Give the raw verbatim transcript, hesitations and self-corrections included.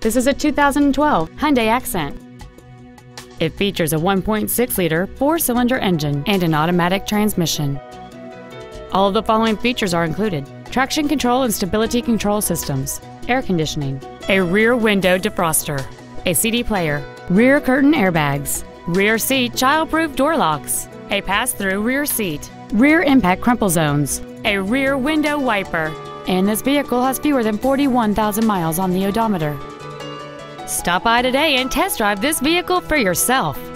This is a two thousand twelve Hyundai Accent. It features a one point six liter four-cylinder engine and an automatic transmission. All of the following features are included: traction control and stability control systems, air conditioning, a rear window defroster, a C D player, rear curtain airbags, rear seat child-proof door locks, a pass-through rear seat, rear impact crumple zones, a rear window wiper, and this vehicle has fewer than forty-one thousand miles on the odometer. Stop by today and test drive this vehicle for yourself.